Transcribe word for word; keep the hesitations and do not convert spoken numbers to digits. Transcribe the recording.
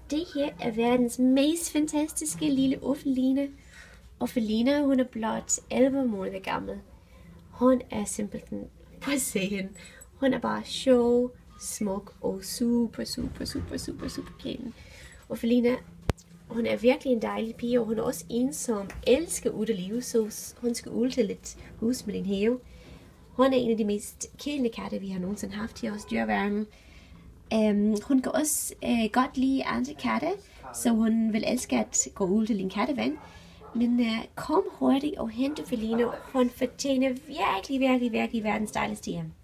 det her er verdens mest fantastiske lille Ofelina. Ofelina, hun er blot elleve måneder gammel. Hun er simpelthen, prøv at se hende. Hun er bare sjov, smuk og super, super, super, super, super pæn. Ofelina, hun er virkelig en dejlig pige, og hun er også en, som elsker udeliv, så hun skal ud til et hus med en have. Hun er en af de mest kælende katte, vi har nogensinde haft i vores dyreværn. Um, hun kan også uh, godt lide andre katte, så hun vil elske at gå ud til en katteven. Men uh, kom hurtigt og hente Ofelina. Hun fortjener virkelig, virkelig, virkelig verdens dejligste hjem.